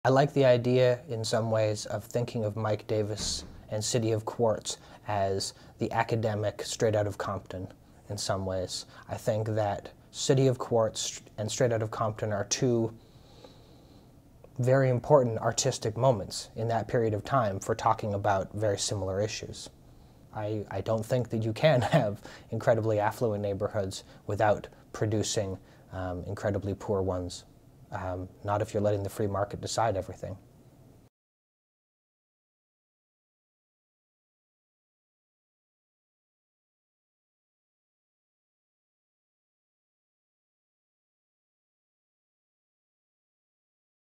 I like the idea, in some ways, of thinking of Mike Davis and City of Quartz as the academic straight out of Compton, in some ways. I think that City of Quartz and Straight Out of Compton are two very important artistic moments in that period of time for talking about very similar issues. I don't think that you can have incredibly affluent neighborhoods without producing incredibly poor ones. Not if you're letting the free market decide everything.